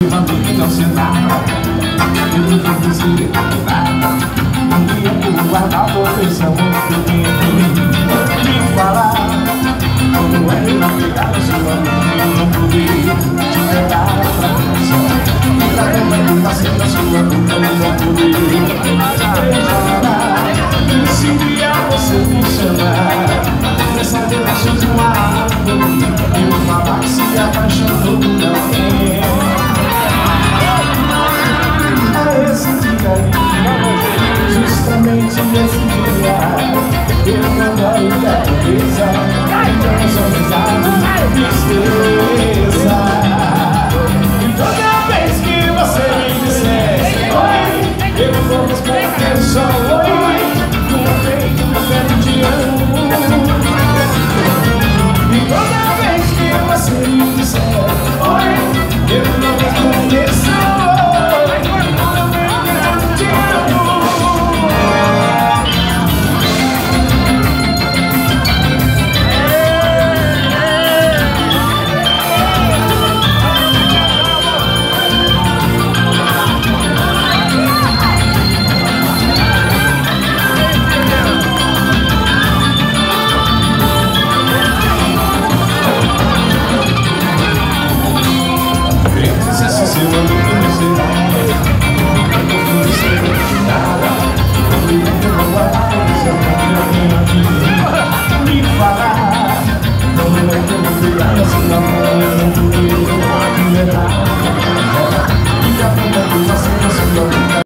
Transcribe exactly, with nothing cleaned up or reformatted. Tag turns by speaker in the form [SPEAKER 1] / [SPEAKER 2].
[SPEAKER 1] Não sei nada, eu não vou dizer nada. Um dia eu vou guardar todo esse amor que eu tenho por mim. Te falar como era pegar a sua mão, não poder te pegar pra você.